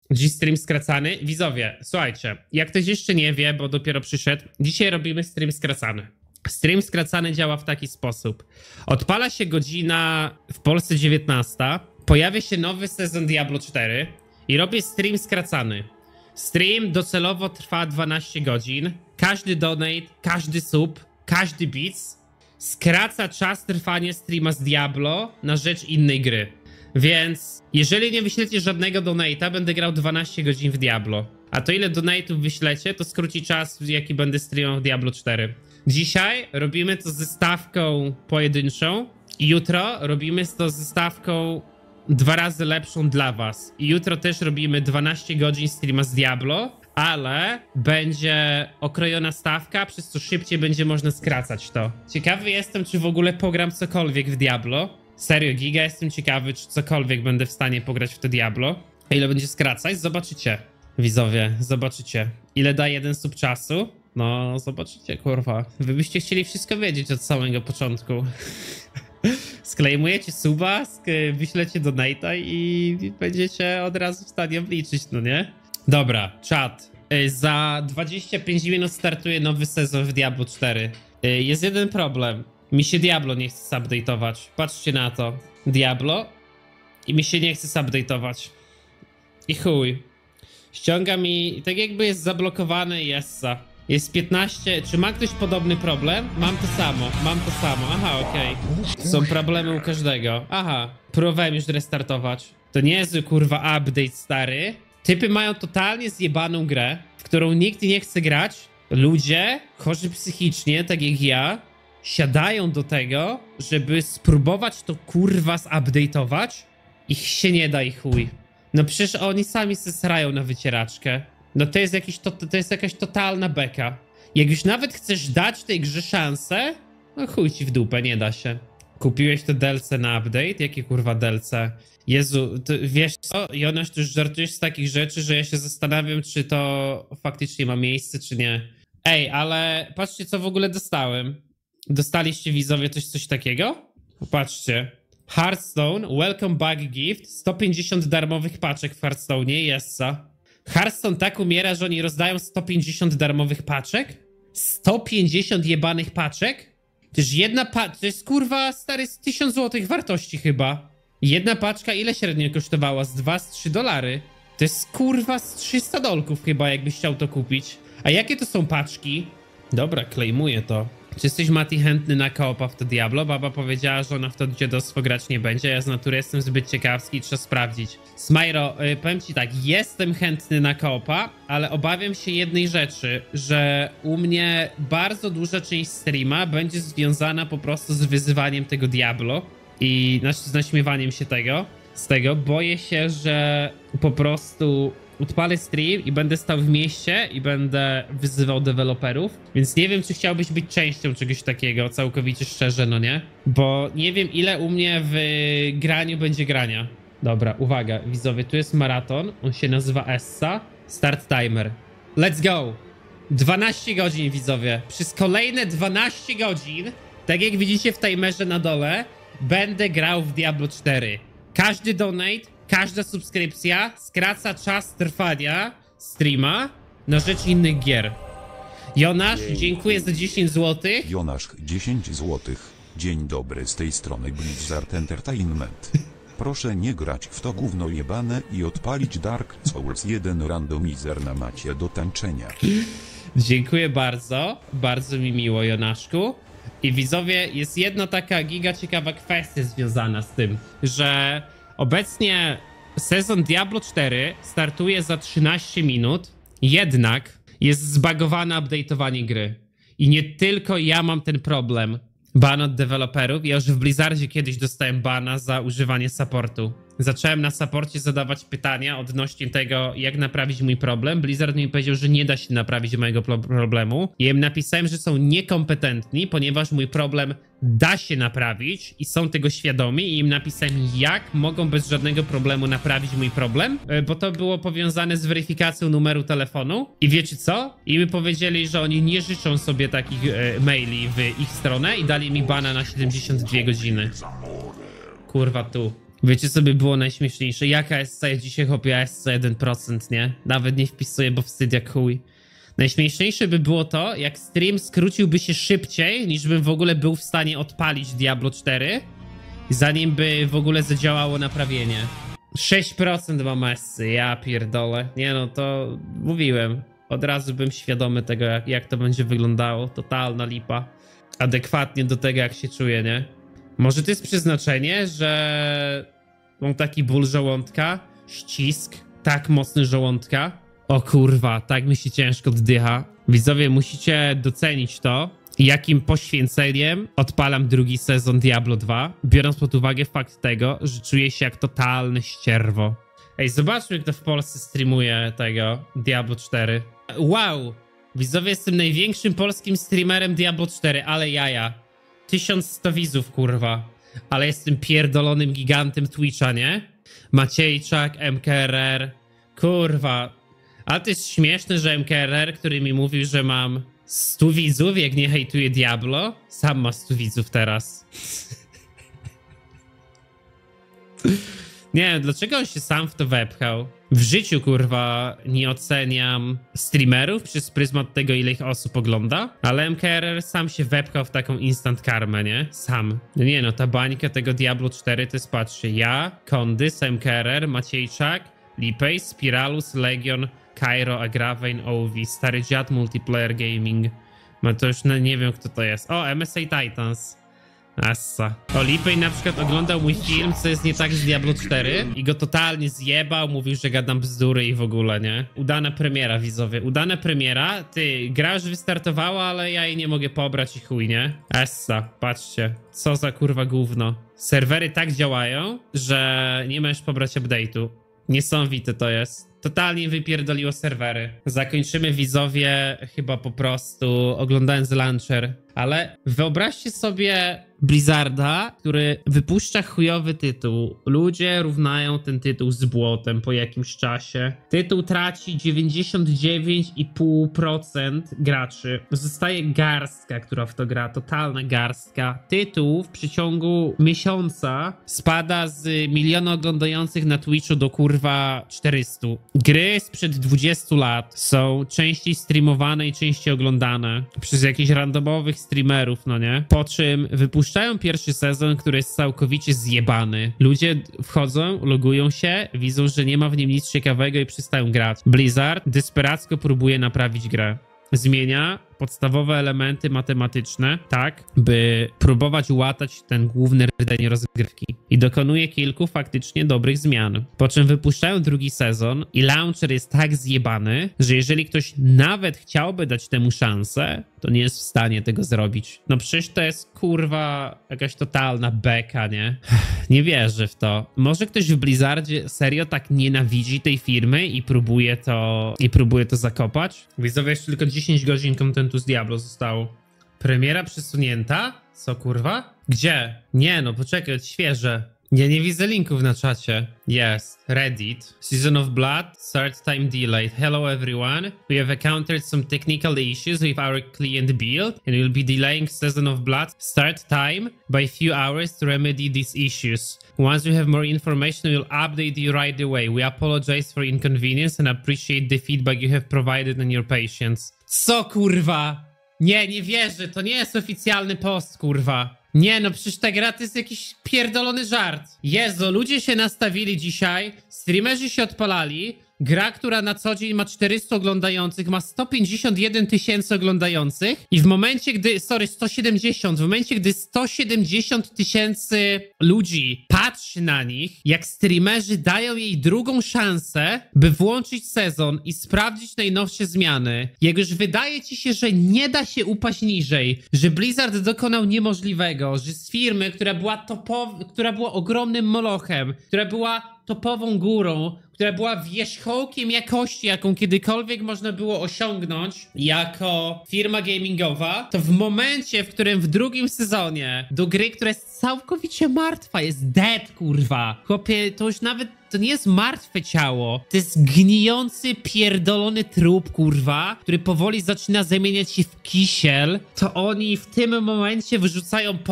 Dziś stream skracany. Widzowie, słuchajcie, jak ktoś jeszcze nie wie, bo dopiero przyszedł, dzisiaj robimy stream skracany. Stream skracany działa w taki sposób. Odpala się godzina w Polsce 19, pojawia się nowy sezon Diablo 4 i robię stream skracany. Stream docelowo trwa 12 godzin. Każdy donate, każdy sub, każdy bits skraca czas trwania streama z Diablo na rzecz innej gry. Więc jeżeli nie wyślecie żadnego donate'a, będę grał 12 godzin w Diablo. A to ile donate'ów wyślecie, to skróci czas, jaki będę streamował w Diablo 4. Dzisiaj robimy to ze stawką pojedynczą i jutro robimy to ze stawką 2 razy lepszą dla was. I jutro też robimy 12 godzin streama z Diablo, ale będzie okrojona stawka, przez co szybciej będzie można skracać to. Ciekawy jestem, czy w ogóle pogram cokolwiek w Diablo. Serio, giga jestem ciekawy, czy cokolwiek będę w stanie pograć w to Diablo. A ile będzie skracać? Zobaczycie. Widzowie, zobaczycie. Ile da jeden sub czasu? No, zobaczycie, kurwa. Wy byście chcieli wszystko wiedzieć od samego początku. Sklejmujecie suba, wyślecie donate'a i będziecie od razu w stanie obliczyć, no nie? Dobra, czat. Za 25 minut startuje nowy sezon w Diablo 4. Jest jeden problem. Mi się Diablo nie chce update'ować. Patrzcie na to. Diablo i mi się nie chce update'ować. I chuj. Ściąga mi, tak jakby jest zablokowany Jessa. Jest 15. Czy ma ktoś podobny problem? Mam to samo. Aha, okej. Są problemy u każdego. Aha, próbowałem już restartować. To niezły kurwa update, stary. Typy mają totalnie zjebaną grę, w którą nikt nie chce grać. Ludzie, chorzy psychicznie, tak jak ja, siadają do tego, żeby spróbować to kurwa zupdate'ować. Ich się nie da i chuj. No przecież oni sami se srają na wycieraczkę. No to jest jakaś totalna beka. Jak już nawet chcesz dać tej grze szansę, no chuj ci w dupę, nie da się. Kupiłeś to DLC na update? Jakie kurwa DLC? Jezu, wiesz co? Jonasz, ty już żartujesz z takich rzeczy, że ja się zastanawiam, czy to faktycznie ma miejsce, czy nie. Ej, ale patrzcie, co w ogóle dostałem. Dostaliście, widzowie, coś takiego? Popatrzcie. Hearthstone, welcome back gift, 150 darmowych paczek w Hearthstone'ie, jessa. Hearthstone tak umiera, że oni rozdają 150 darmowych paczek? 150 jebanych paczek? Też jedna paczka, to jest kurwa, stary, z 1000 zł wartości chyba. Jedna paczka ile średnio kosztowała? Z 2-3 dolary. To jest kurwa z 300 dolków chyba, jakbyś chciał to kupić. A jakie to są paczki? Dobra, klejmuję to. Czy jesteś, Mati, chętny na koopa w to Diablo? Baba powiedziała, że ona w to dziadostwo grać nie będzie. Ja z natury jestem zbyt ciekawski, trzeba sprawdzić. Smajro, powiem ci tak, jestem chętny na koopa, ale obawiam się jednej rzeczy, że u mnie bardzo duża część streama będzie związana po prostu z wyzywaniem tego Diablo i z naśmiewaniem się z tego. Boję się, że po prostu odpalę stream i będę stał w mieście i będę wyzywał deweloperów, więc nie wiem, czy chciałbyś być częścią czegoś takiego, całkowicie szczerze, no nie? Bo nie wiem, ile u mnie w graniu będzie grania. Dobra, uwaga, widzowie, tu jest maraton, on się nazywa Essa. Start timer. Let's go! 12 godzin, widzowie. Przez kolejne 12 godzin, tak jak widzicie w timerze na dole, będę grał w Diablo 4. Każdy donate, każda subskrypcja skraca czas trwania streama na rzecz innych gier. Jonasz, dziękuję za 10 zł. Jonasz, 10 zł. Dzień dobry, z tej strony Blizzard Entertainment. Proszę nie grać w to gówno jebane i odpalić Dark Souls 1 randomizer na macie do tańczenia. Dziękuję bardzo, bardzo mi miło, Jonaszku. I widzowie, jest jedna taka giga ciekawa kwestia związana z tym, że obecnie sezon Diablo 4 startuje za 13 minut, jednak jest zbagowane update'owanie gry. I nie tylko ja mam ten problem. Ban od deweloperów. Ja już w Blizzardzie kiedyś dostałem bana za używanie supportu. Zacząłem na supporcie zadawać pytania odnośnie tego, jak naprawić mój problem. Blizzard mi powiedział, że nie da się naprawić mojego problemu. Ja im napisałem, że są niekompetentni, ponieważ mój problem da się naprawić i są tego świadomi. I im napisałem, jak mogą bez żadnego problemu naprawić mój problem, bo to było powiązane z weryfikacją numeru telefonu. I wiecie co? I mi powiedzieli, że oni nie życzą sobie takich maili w ich stronę i dali mi bana na 72 godziny. Kurwa tu. Wiecie, co by było najśmieszniejsze? Jaka SC dzisiaj chłopie SC 1%, nie? Nawet nie wpisuję, bo wstyd jak chuj. Najśmieszniejsze by było to, jak stream skróciłby się szybciej, niż bym w ogóle był w stanie odpalić Diablo 4, zanim by w ogóle zadziałało naprawienie. 6% mam SC, ja pierdolę. Nie no, to mówiłem. Od razu bym świadomy tego, jak to będzie wyglądało. Totalna lipa. Adekwatnie do tego, jak się czuję, nie? Może to jest przeznaczenie, że mam taki ból żołądka, ścisk, tak mocny żołądka. O kurwa, tak mi się ciężko oddycha. Widzowie, musicie docenić to, jakim poświęceniem odpalam drugi sezon Diablo 2, biorąc pod uwagę fakt tego, że czuję się jak totalne ścierwo. Ej, zobaczmy, kto w Polsce streamuje tego Diablo 4. Wow! Widzowie, jestem największym polskim streamerem Diablo 4, ale jaja. 1100 widzów, kurwa. Ale jestem pierdolonym gigantem Twitcha, nie? Maciejczak, MKRR. Kurwa. Ale to jest śmieszne, że MKRR, który mi mówił, że mam 100 widzów, jak nie hejtuje Diablo, sam ma 100 widzów teraz. Nie wiem, dlaczego on się sam w to wepchał. W życiu, kurwa, nie oceniam streamerów przez pryzmat tego, ile ich osób ogląda, ale MKRR sam się wepchał w taką instant karmę, nie? Sam. No nie no, ta bańka tego Diablo 4 to jest, patrzcie, ja, Kondys, MKRR, Maciejczak, Lipej, Spiralus, Legion, Cairo, Agravein, Ovi, Stary Dziad, Multiplayer Gaming. No to już nie wiem, kto to jest. O, MSA Titans. Assa. O, Lipej na przykład oglądał mój film, co jest nie tak z Diablo 4 i go totalnie zjebał, mówił, że gadam bzdury i w ogóle, nie? Udana premiera, widzowie. Udana premiera. Ty, gra już wystartowała, ale ja jej nie mogę pobrać i chuj, nie? Essa, patrzcie. Co za kurwa gówno. Serwery tak działają, że nie możesz pobrać update'u. Niesamowite to jest. Totalnie wypierdoliło serwery. Zakończymy, widzowie, chyba po prostu oglądając launcher. Ale wyobraźcie sobie Blizzarda, który wypuszcza chujowy tytuł. Ludzie równają ten tytuł z błotem po jakimś czasie. Tytuł traci 99,5% graczy. Zostaje garstka, która w to gra. Totalna garstka. Tytuł w przeciągu miesiąca spada z 1 miliona oglądających na Twitchu do kurwa 400. Gry sprzed 20 lat są częściej streamowane i częściej oglądane przez jakichś randomowych streamerów, no nie? Po czym wypuszczają pierwszy sezon, który jest całkowicie zjebany. Ludzie wchodzą, logują się, widzą, że nie ma w nim nic ciekawego i przestają grać. Blizzard desperacko próbuje naprawić grę. Zmienia podstawowe elementy matematyczne, tak, by próbować łatać ten główny rdzeń rozgrywki. I dokonuje kilku faktycznie dobrych zmian. Po czym wypuszczają drugi sezon i launcher jest tak zjebany, że jeżeli ktoś nawet chciałby dać temu szansę, to nie jest w stanie tego zrobić. No przecież to jest kurwa jakaś totalna beka, nie? Nie wierzę w to. Może ktoś w Blizzardzie serio tak nienawidzi tej firmy i próbuje to zakopać? Widzowie, jeszcze tylko 10 godzin kontentu z Diablo zostało. Premiera przesunięta? Co kurwa? Gdzie? Nie no, poczekaj, świeże. Nie widzę linków na czacie. Jest. Reddit. Season of Blood. Start time delayed. Hello everyone. We have encountered some technical issues with our client build and we'll be delaying Season of Blood start time by a few hours to remedy these issues. Once we have more information, we'll update you right away. We apologize for inconvenience and appreciate the feedback you have provided and your patience. Co kurwa? Nie wierzę. To nie jest oficjalny post, kurwa. Nie no, przecież ta gra to jest jakiś pierdolony żart. Jezu, ludzie się nastawili dzisiaj, streamerzy się odpalali, gra, która na co dzień ma 400 oglądających, ma 151 000 oglądających i w momencie, gdy, 170, w momencie, gdy 170 000 ludzi patrzy na nich, jak streamerzy dają jej drugą szansę, by włączyć sezon i sprawdzić najnowsze zmiany. Jak już wydaje ci się, że nie da się upaść niżej, że Blizzard dokonał niemożliwego, że z firmy, która była ogromnym molochem, która była topową górą, która była wierzchołkiem jakości, jaką kiedykolwiek można było osiągnąć jako firma gamingowa, to w momencie, w którym w drugim sezonie do gry, która jest całkowicie martwa, jest dead, kurwa. Chłopie, to już nawet, to nie jest martwe ciało, to jest gnijący, pierdolony trup, kurwa, który powoli zaczyna zamieniać się w kisiel, to oni w tym momencie wyrzucają post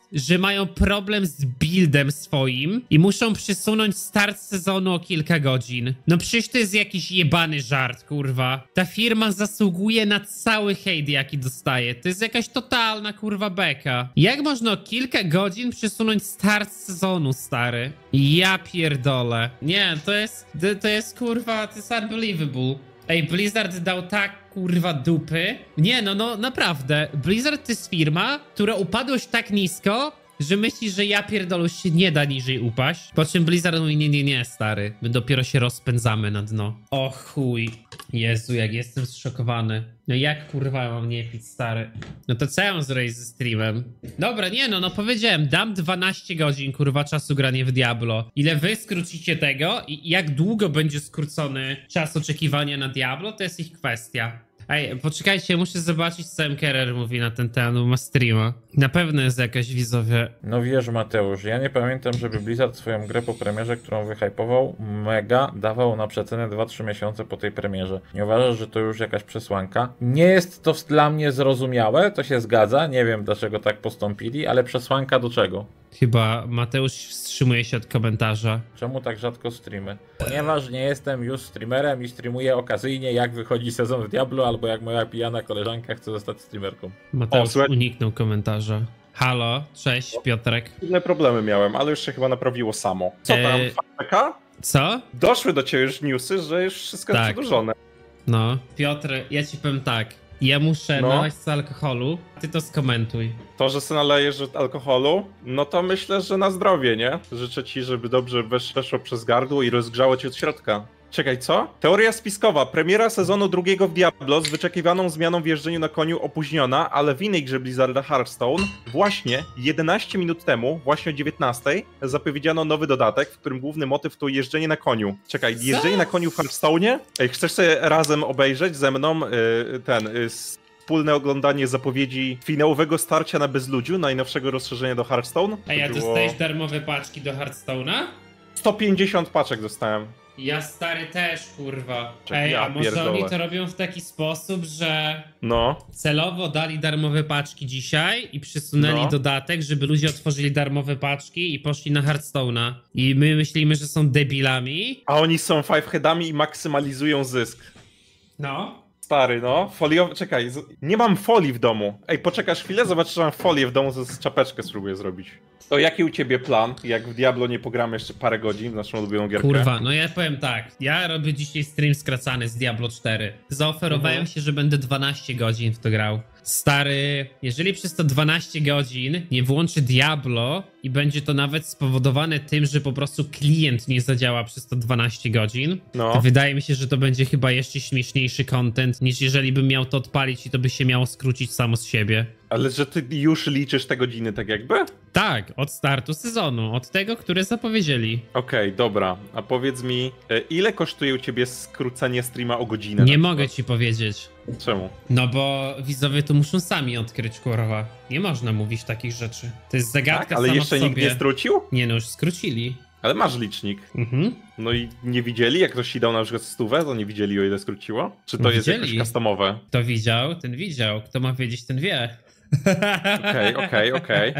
że mają problem z buildem swoim i muszą przesunąć start sezonu o kilka godzin. No przecież to jest jakiś jebany żart, kurwa. Ta firma zasługuje na cały hejt, jaki dostaje. To jest jakaś totalna, kurwa, beka. Jak można o kilka godzin przesunąć start sezonu, stary? Ja pierdolę. Nie, to jest kurwa, to jest unbelievable. Ej, Blizzard dał tak, kurwa, dupy. Nie, no naprawdę. Blizzard to jest firma, która upadła już tak nisko, że myśli, że ja pierdolę, się nie da niżej upaść. Po czym Blizzard mówi, nie, stary. My dopiero się rozpędzamy na dno. O chuj. Jezu, jak jestem zszokowany. No jak kurwa mam nie pić, stary? No to co ja mam zrobić ze streamem? Dobra, nie no powiedziałem, dam 12 godzin, kurwa, czasu grania w Diablo. Ile wy skrócicie tego i jak długo będzie skrócony czas oczekiwania na Diablo, to jest ich kwestia. Ej, poczekajcie, muszę zobaczyć, co MKRR mówi na ten temat, bo ma streama. Na pewno jest jakaś widzowie. No wiesz, Mateusz, ja nie pamiętam, żeby Blizzard swoją grę po premierze, którą wyhypował, mega dawał na przecenę 2-3 miesiące po tej premierze. Nie uważasz, że to już jakaś przesłanka? Nie jest to dla mnie zrozumiałe, to się zgadza, nie wiem dlaczego tak postąpili, ale przesłanka do czego? Chyba Mateusz wstrzymuje się od komentarza. Czemu tak rzadko streamy? Ponieważ nie jestem już streamerem i streamuję okazyjnie, jak wychodzi sezon w Diablo, albo jak moja pijana koleżanka chce zostać streamerką. Mateusz uniknął komentarza. Halo, cześć, Piotrek. Inne problemy miałem, ale już się chyba naprawiło samo. Co tam, faka? Co? Doszły do ciebie już newsy, że już wszystko jest przedłużone. No, Piotr, ja ci powiem tak. Ja muszę nalać z alkoholu, ty to skomentuj. To, że sobie nalejesz alkoholu, no to myślę, że na zdrowie, nie? Życzę ci, żeby dobrze weszło przez gardło i rozgrzało ci od środka. Czekaj, co? Teoria spiskowa. Premiera sezonu drugiego w Diablo z wyczekiwaną zmianą w jeżdżeniu na koniu opóźniona, ale w innej grze Blizzarda Hearthstone właśnie 11 minut temu, właśnie o 19, zapowiedziano nowy dodatek, w którym główny motyw to jeżdżenie na koniu. Czekaj, jeżdżenie na koniu w Hearthstone'ie? Ej, chcesz sobie razem obejrzeć ze mną wspólne oglądanie zapowiedzi finałowego starcia na Bezludziu, najnowszego rozszerzenia do Hearthstone? Ej, a dostajesz darmowe paczki do Hearthstone'a? 150 paczek dostałem. Ja stary też, kurwa. Ej, a może oni to robią w taki sposób, że celowo dali darmowe paczki dzisiaj i przysunęli dodatek, żeby ludzie otworzyli darmowe paczki i poszli na Hearthstone'a. I my myślimy, że są debilami. A oni są fiveheadami i maksymalizują zysk. No. Stary, foliowy, czekaj, nie mam folii w domu. Ej, poczekasz chwilę, zobaczysz, że mam folię w domu, z czapeczkę spróbuję zrobić. To jaki u ciebie plan, jak w Diablo nie pogramy jeszcze parę godzin w naszą ulubioną gierkę? Kurwa, no ja powiem tak, ja robię dzisiaj stream skracany z Diablo 4. Zaoferowałem się, że będę 12 godzin w to grał. Stary, jeżeli przez to 12 godzin nie włączy Diablo i będzie to nawet spowodowane tym, że po prostu klient nie zadziała przez to 12 godzin, to wydaje mi się, że to będzie chyba jeszcze śmieszniejszy content, niż jeżeli bym miał to odpalić i to by się miało skrócić samo z siebie. Ale że ty już liczysz te godziny tak jakby? Tak, od startu sezonu, od tego, które zapowiedzieli. Okej, dobra. A powiedz mi, ile kosztuje u ciebie skrócenie streama o godzinę? Nie mogę ci powiedzieć. Czemu? No bo widzowie to muszą sami odkryć, kurwa. Nie można mówić takich rzeczy. To jest zagadka ale sama jeszcze w sobie. nikt nie skrócił? Nie no, już skrócili. Ale masz licznik. No i nie widzieli, jak ktoś ci dał na przykład 100, to nie widzieli, o ile skróciło? Czy to jest jakoś customowe? Kto widział, ten widział. Kto ma wiedzieć, ten wie. Okej.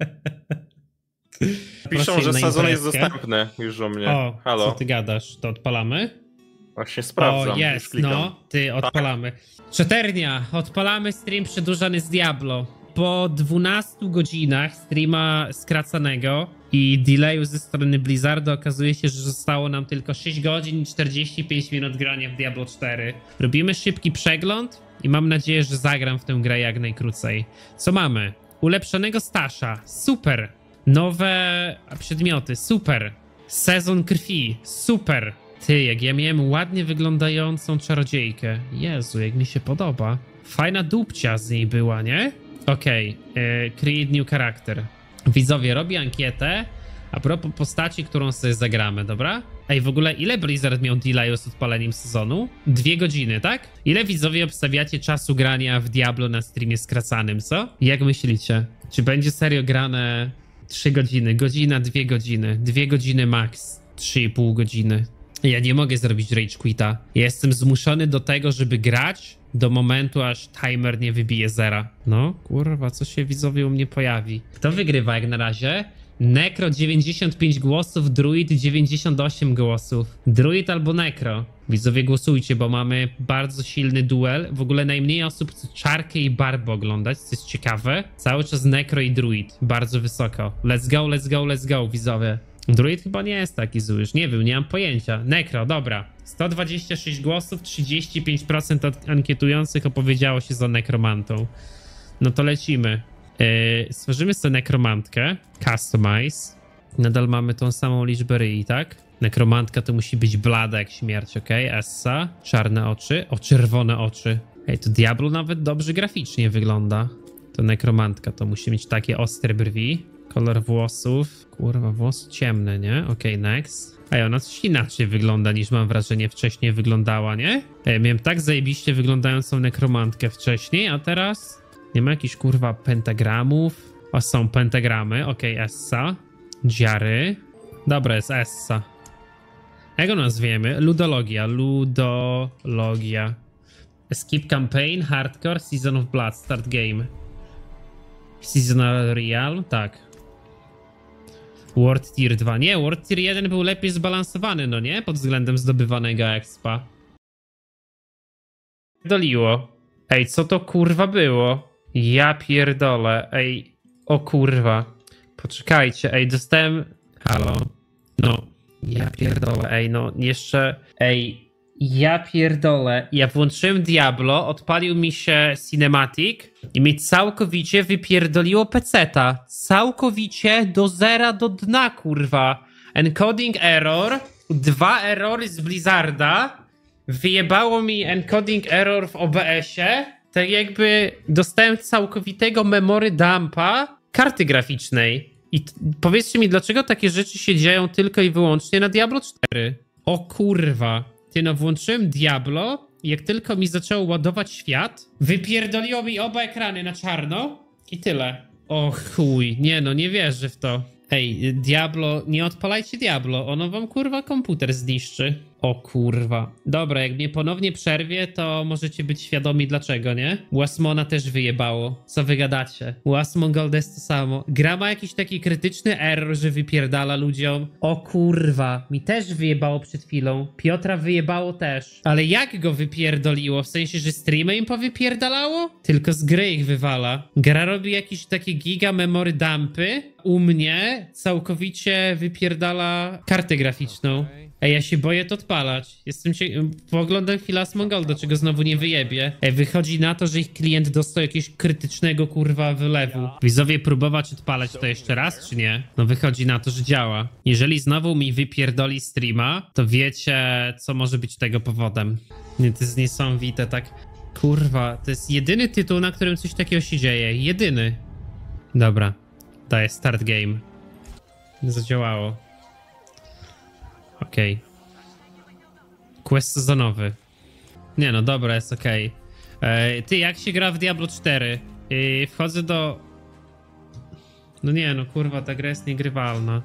Piszą, że sezon jest dostępny już u mnie. O, halo. Co ty gadasz? To odpalamy? Właśnie sprawdzam. O, jest, ty, odpalamy. Czaternia, odpalamy stream przedłużany z Diablo. Po 12 godzinach streama skracanego i delayu ze strony Blizzarda okazuje się, że zostało nam tylko 6 godzin i 45 minut grania w Diablo 4. Robimy szybki przegląd i mam nadzieję, że zagram w tę grę jak najkrócej. Co mamy? Ulepszonego stasza, super. Nowe przedmioty, super. Sezon krwi, super. Ty, jak ja miałem ładnie wyglądającą czarodziejkę. Jezu, jak mi się podoba. Fajna dupcia z niej była, nie? Okej, create new character. Widzowie, robię ankietę a propos postaci, którą sobie zagramy, dobra? Ej, w ogóle ile Blizzard miał delayu z odpaleniem sezonu? 2 godziny, tak? Ile widzowie obstawiacie czasu grania w Diablo na streamie skracanym, co? Jak myślicie? Czy będzie serio grane 3 godziny, godzina, 2 godziny, 2 godziny max, 3,5 godziny? Ja nie mogę zrobić rage quita. Ja jestem zmuszony do tego, żeby grać do momentu, aż timer nie wybije zera. No, kurwa, co się widzowie u mnie pojawi? Kto wygrywa jak na razie? Necro 95 głosów, Druid 98 głosów. Druid albo Necro. Widzowie głosujcie, bo mamy bardzo silny duel. W ogóle najmniej osób chce Czarkę i Barbę oglądać, co jest ciekawe. Cały czas Necro i Druid. Bardzo wysoko. Let's go, let's go, let's go, widzowie. Druid chyba nie jest taki zły, już nie wiem, nie mam pojęcia. Necro, dobra. 126 głosów, 35% od ankietujących opowiedziało się za nekromantą. No to lecimy. Stworzymy sobie nekromantkę. Customize. Nadal mamy tą samą liczbę ryi, tak? Nekromantka to musi być blada jak śmierć, ok? Essa. Czarne oczy. O, czerwone oczy. Ej, to Diablo nawet dobrze graficznie wygląda. To nekromantka to musi mieć takie ostre brwi. Kolor włosów. Kurwa, włosy ciemne, nie? Okej, next. Ej, ona coś inaczej wygląda niż mam wrażenie wcześniej wyglądała, nie? Ej, miałem tak zajebiście wyglądającą nekromantkę wcześniej, a teraz nie ma jakichś kurwa pentagramów. O, są pentagramy. Okej, Essa. Dziary. Dobra, jest Essa. Jak go nazwiemy? Ludologia. Ludologia. Skip campaign, hardcore, season of blood, start game. Seasonal real? Tak. World Tier 2. Nie, World Tier 1 był lepiej zbalansowany, no nie? Pod względem zdobywanego expa. Doliło. Ej, co to kurwa było? Ja pierdolę. Ej, o kurwa. Poczekajcie, ej, dostałem... Halo. No. Ja pierdolę, ej, no jeszcze... Ej, ja pierdolę. Ja włączyłem Diablo, odpalił mi się cinematic i mi całkowicie wypierdoliło peceta. Całkowicie do zera, do dna, kurwa. Encoding error, 2 errory z Blizzarda, wyjebało mi encoding error w OBS-ie, tak jakby dostałem całkowitego memory dumpa karty graficznej. I powiedzcie mi, dlaczego takie rzeczy się dzieją tylko i wyłącznie na Diablo 4? O kurwa. Ty no, włączyłem Diablo i jak tylko mi zaczęło ładować świat, wypierdoliło mi oba ekrany na czarno i tyle. O chuj, nie no, nie wierzę w to. Ej, Diablo, nie odpalajcie Diablo, ono wam kurwa komputer zniszczy. O kurwa. Dobra, jak mnie ponownie przerwie, to możecie być świadomi dlaczego, nie? Wasmona też wyjebało. Co wy gadacie? Wasmongold jest to samo. Gra ma jakiś taki krytyczny error, że wypierdala ludziom. O kurwa. Mi też wyjebało przed chwilą. Piotra wyjebało też. Ale jak go wypierdoliło? W sensie, że streamy im powypierdalało? Tylko z gry ich wywala. Gra robi jakieś takie giga memory dumpy. U mnie całkowicie wypierdala kartę graficzną. Ej, ja się boję to odpalać. Poglądam chwilę Asmongold, do czego znowu nie wyjebie. Ej, wychodzi na to, że ich klient dostał jakiegoś krytycznego kurwa wylewu. Widzowie, próbować odpalać to jeszcze raz, czy nie? No wychodzi na to, że działa. Jeżeli znowu mi wypierdoli streama, to wiecie, co może być tego powodem. Nie, to jest niesamowite, tak. Kurwa, to jest jedyny tytuł, na którym coś takiego się dzieje. Jedyny. Dobra. Daję start game. Zadziałało. Okej. Quest sezonowy. Nie no, dobra, jest okej. Ty, jak się gra w Diablo 4? Wchodzę do... No nie no, kurwa, ta gra jest niegrywalna.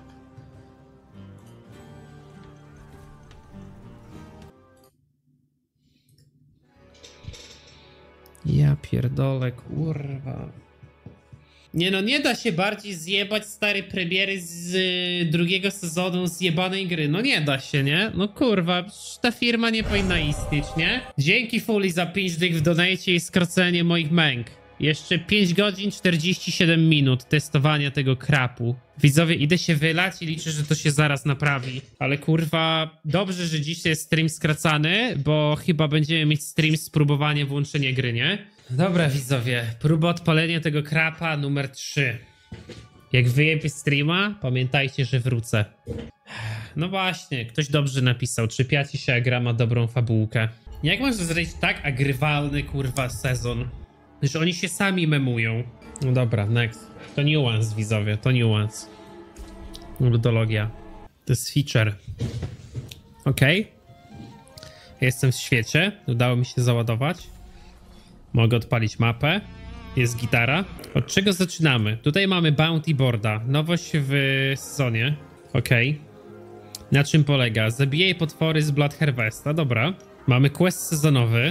Ja pierdolę, kurwa. Nie no, nie da się bardziej zjebać stare premiery z drugiego sezonu zjebanej gry. No nie da się, nie? No kurwa, ta firma nie powinna istnieć, nie? Dzięki Fully za 5 dych w donacie i skrócenie moich męk. Jeszcze 5 godzin 47 minut testowania tego krapu. Widzowie, idę się wylać i liczę, że to się zaraz naprawi. Ale kurwa, dobrze, że dzisiaj jest stream skracany, bo chyba będziemy mieć stream spróbowanie włączenia gry, nie? Dobra, widzowie, próba odpalenia tego krapa numer 3. Jak wyjebie streama, pamiętajcie, że wrócę. No właśnie, ktoś dobrze napisał. Czepiacie się, a gra ma dobrą fabułkę. Jak można zrobić tak agrywalny, kurwa, sezon? Że oni się sami memują. No dobra, next. To nuance, widzowie, to nuance. Ludologia. To jest feature. Okej. Jestem w świecie. Udało mi się załadować. Mogę odpalić mapę. Jest gitara. Od czego zaczynamy? Tutaj mamy Bounty Boarda. Nowość w sezonie. Okej. Na czym polega? Zabijaj potwory z Blood Harvesta. Dobra. Mamy quest sezonowy.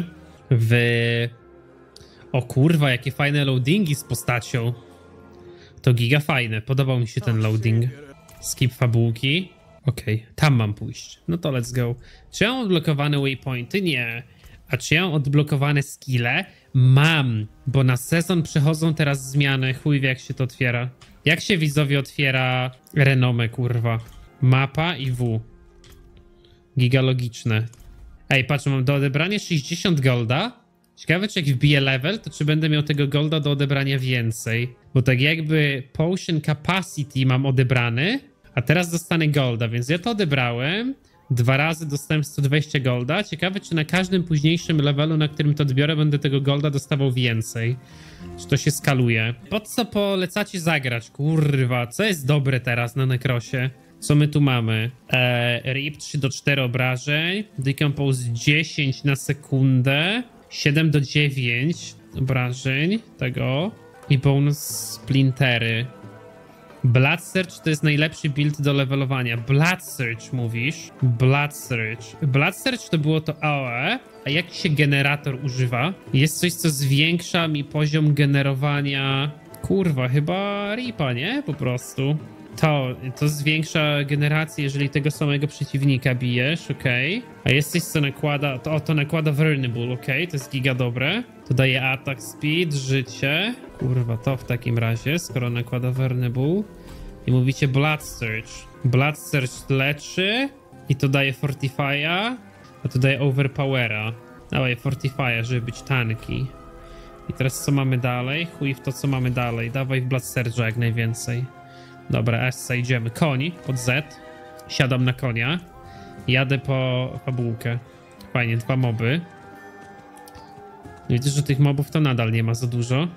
O kurwa, jakie fajne loadingi z postacią. To giga fajne, podobał mi się ten loading. Skip fabułki. Okej, tam mam pójść. No to let's go. Czy ja mam odblokowane waypointy? Nie. A czy ja mam odblokowane skille? Mam, bo na sezon przechodzą teraz zmiany. Chuj wie, jak się to otwiera. Jak się widzowie otwiera renomę, kurwa? Mapa i W. Giga logiczne. Ej, patrz, mam do odebrania 60 golda. Ciekawe, czy jak wbiję level, to czy będę miał tego golda do odebrania więcej. Bo tak jakby potion capacity mam odebrany, a teraz dostanę golda, więc ja to odebrałem. 2 razy dostałem 120 golda. Ciekawe, czy na każdym późniejszym levelu, na którym to odbiorę, będę tego golda dostawał więcej. Czy to się skaluje. Po co polecacie zagrać? Kurwa, co jest dobre teraz na Necrosie? Co my tu mamy? RIP 3-4 obrażeń. Decompose 10 na sekundę. 7-9 obrażeń tego. I bonus splintery. Blood Search to jest najlepszy build do levelowania. Blood Search mówisz? Blood Search. Blood Search to było to AOE. A jaki się generator używa? Jest coś, co zwiększa mi poziom generowania... Kurwa, chyba RIP-a, nie? Po prostu. To zwiększa generację, jeżeli tego samego przeciwnika bijesz, okej. A jest coś, co nakłada... To nakłada Vulnerable, okej. To jest giga dobre. To daje attack speed, życie. Kurwa, to w takim razie, skoro nakłada Vulnerable. I mówicie Blood Search. Blood Search leczy. I to daje Fortify'a. A to daje Overpowera. Dawaj Fortify'a, żeby być tanki. I teraz co mamy dalej? Chuj w to, co mamy dalej. Dawaj w Blood Surge'a jak najwięcej. Dobra, Essa, idziemy. Koń pod Z. Siadam na konia. Jadę po fabułkę. Fajnie, 2 moby. Widzę, że tych mobów to nadal nie ma za dużo.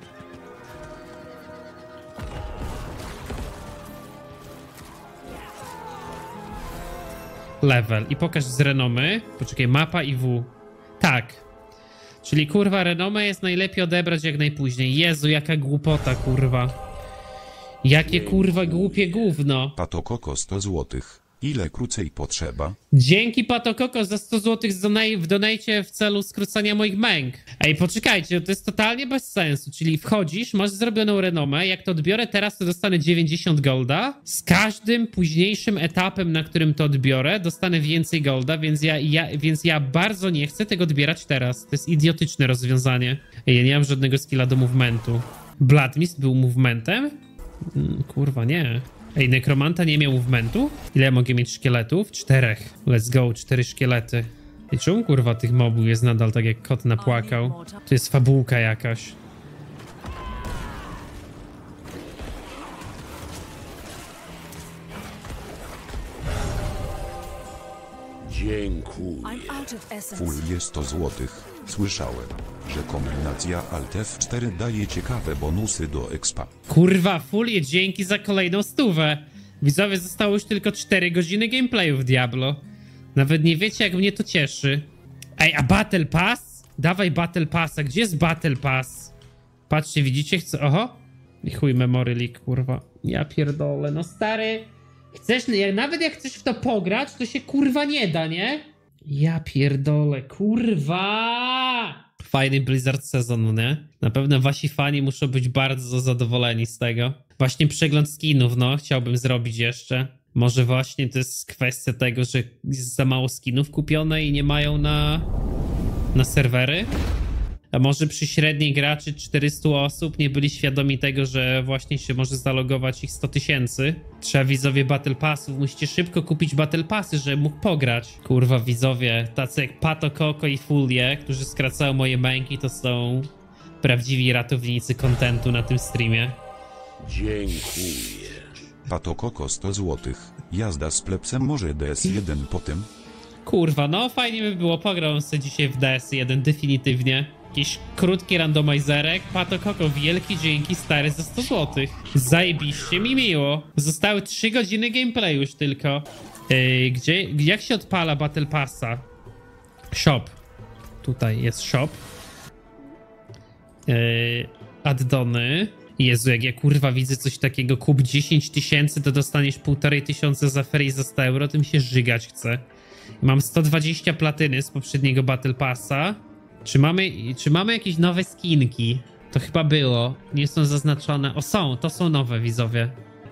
Level. I pokaż z renomy. Poczekaj, mapa i W. Tak. Czyli kurwa renomę jest najlepiej odebrać jak najpóźniej. Jezu, jaka głupota, kurwa. Jakie kurwa głupie gówno. Patokoko 100 złotych. Ile krócej potrzeba? Dzięki Patokoko za 100 zł w donajcie w celu skrócenia moich męk. Ej, poczekajcie, to jest totalnie bez sensu. Czyli wchodzisz, masz zrobioną renomę. Jak to odbiorę teraz, to dostanę 90 golda. Z każdym późniejszym etapem, na którym to odbiorę, dostanę więcej golda, więc ja bardzo nie chcę tego odbierać teraz. To jest idiotyczne rozwiązanie. Ej, ja nie mam żadnego skilla do movementu. Bloodmist był movementem? Kurwa, nie. Ej, Nekromanta nie miał movementu? Ile ja mogę mieć szkieletów? 4. Let's go, 4 szkielety. I czemu kurwa tych mobów jest nadal tak jak kot napłakał? To jest fabułka jakaś. Dziękuję. Full jest 100 złotych. Słyszałem, że kombinacja Alt F4 daje ciekawe bonusy do expa. Kurwa, Fulie, dzięki za kolejną 100. Widzowie, zostało już tylko 4 godziny gameplayu w Diablo. Nawet nie wiecie, jak mnie to cieszy. Ej, a Battle Pass? Dawaj Battle Passa. Gdzie jest Battle Pass? Patrzcie, widzicie? Oho. I chuj, memory leak, kurwa. Ja pierdolę, no stary. Chcesz, nawet jak chcesz w to pograć, to się kurwa nie da, nie? Ja pierdolę, kurwa! Fajny Blizzard sezon, nie? Na pewno wasi fani muszą być bardzo zadowoleni z tego. Właśnie przegląd skinów, no, chciałbym zrobić jeszcze. Może właśnie to jest kwestia tego, że jest za mało skinów kupione i nie mają na serwery? A może przy średniej graczy 400 osób nie byli świadomi tego, że właśnie się może zalogować ich 100 000? Trzeba widzowie Battle Passów. Musicie szybko kupić Battle Passy, żeby mógł pograć. Kurwa widzowie, tacy jak Patokoko i Fulie, którzy skracają moje męki, to są prawdziwi ratownicy kontentu na tym streamie. Dziękuję. Patokoko 100 złotych. Jazda z plepsem może DS1 potem? Kurwa, no fajnie by było. Pograłem sobie dzisiaj w DS1 definitywnie. Jakiś krótki randomizerek. Patokoko, wielki dzięki stary za 100 zł. Zajebiście mi miło. Zostały 3 godziny gameplayu już tylko. Jak się odpala Battle Passa? Shop. Tutaj jest shop. Addony. Jezu, jak ja kurwa widzę coś takiego, kup 10 000, to dostaniesz 1500 za free za 100 euro, tym się żygać chce. Mam 120 platyny z poprzedniego Battle Passa. Czy mamy jakieś nowe skinki? To chyba było. Nie są zaznaczone. O, są. To są nowe, widzowie.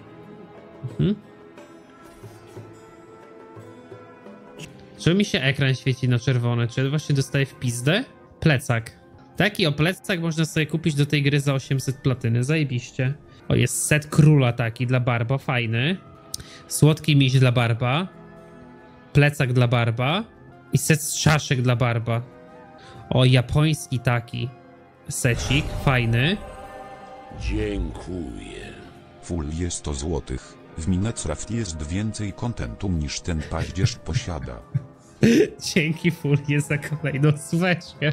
Czemu mi się ekran świeci na czerwone? Czy ja właśnie dostaję w pizdę? Plecak. Taki plecak można sobie kupić do tej gry za 800 platyny. Zajebiście. O, jest set króla taki dla Barba. Fajny. Słodki miś dla Barba. Plecak dla Barba. I set z czaszek dla Barba. O, japoński taki secik. Fajny. Dziękuję. Full jest 100 złotych. W Minecraft jest więcej kontentu niż ten paździerz posiada. Dzięki Fulie za kolejną słeczkę.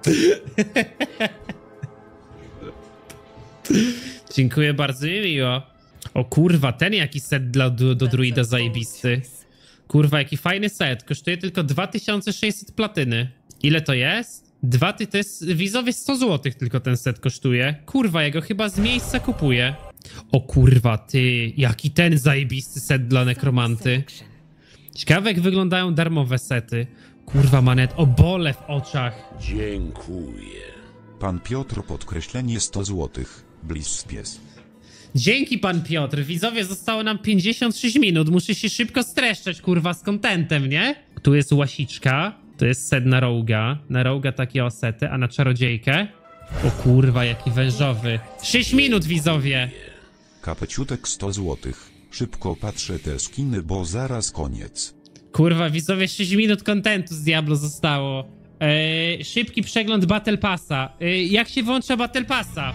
Dziękuję, bardzo mi miło. O kurwa, ten jaki set do druida zajebisty. Kurwa, jaki fajny set. Kosztuje tylko 2600 platyny. Ile to jest? To jest widzowie 100 zł tylko ten set kosztuje. Kurwa, ja go chyba z miejsca kupuję. O kurwa, ty, jaki ten zajebisty set dla nekromanty. Ciekawe jak wyglądają darmowe sety. Kurwa, manet, o bole w oczach. Dziękuję. Pan Piotr podkreślenie 100 złotych. Bliss pies. Dzięki pan Piotr. Widzowie, zostało nam 56 minut. Muszę się szybko streszczać, kurwa, z kontentem, nie? Tu jest łasiczka. To jest set na Roga. Na Roga takie osety, a na czarodziejkę? O kurwa, jaki wężowy. 6 minut, widzowie. Kapeciutek 100 złotych. Szybko patrzę te skiny, bo zaraz koniec. Kurwa, widzowie, 6 minut kontentu z Diablo zostało. Szybki przegląd Battle Passa. Jak się włącza Battle Passa?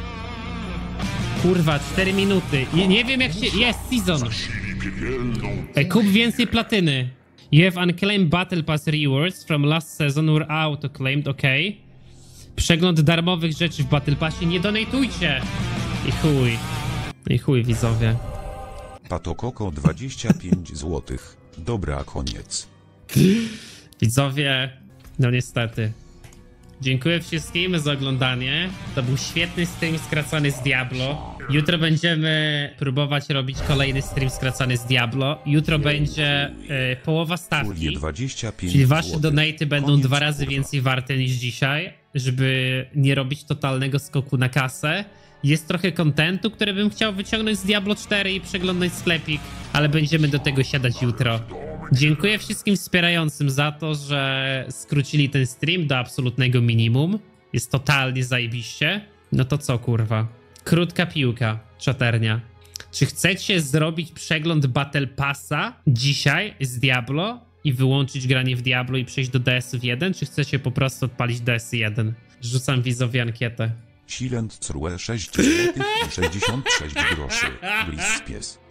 Kurwa, 4 minuty. Nie wiem jak się... Jest, season. Kup więcej platyny. You have unclaimed Battle Pass rewards from last season were auto-claimed, okej. Przegląd darmowych rzeczy w Battle Passie. Nie donatujcie. I chuj. I chuj, widzowie. Patokoko 25 złotych. Dobra, koniec. Widzowie, no niestety. Dziękuję wszystkim za oglądanie. To był świetny stream skracany z Diablo. Jutro będziemy próbować robić kolejny stream skracany z Diablo. Jutro będzie połowa stawki. Full 25 Czyli wasze złotych. donaty będą Koniec, 2 razy kurwa. więcej warte niż dzisiaj, żeby nie robić totalnego skoku na kasę. Jest trochę kontentu, który bym chciał wyciągnąć z Diablo 4 i przeglądać sklepik, ale będziemy do tego siadać jutro. Dziękuję wszystkim wspierającym za to, że skrócili ten stream do absolutnego minimum. Jest totalnie zajebiście. No to co, kurwa? Krótka piłka, czaternia. Czy chcecie zrobić przegląd Battle Passa dzisiaj z Diablo i wyłączyć granie w Diablo i przejść do DS-ów 1, czy chcecie po prostu odpalić DS 1? Rzucam widzowi ankietę. Silent Crue 6 złotych i 66 groszy. Bliss pies.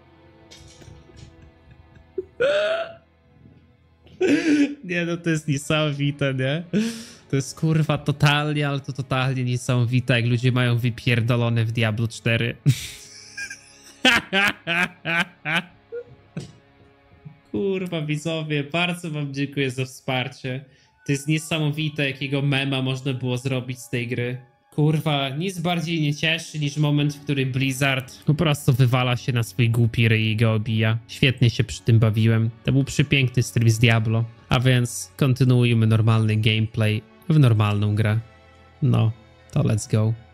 Nie no, to jest niesamowite, nie? To jest kurwa totalnie, ale to totalnie niesamowite, jak ludzie mają wypierdolone w Diablo 4. Kurwa, widzowie, bardzo wam dziękuję za wsparcie. To jest niesamowite, jakiego mema można było zrobić z tej gry. Kurwa, nic bardziej nie cieszy niż moment, w którym Blizzard po prostu wywala się na swój głupi ryj i go obija. Świetnie się przy tym bawiłem. To był przepiękny stream z Diablo. A więc kontynuujmy normalny gameplay w normalną grę. No, to let's go.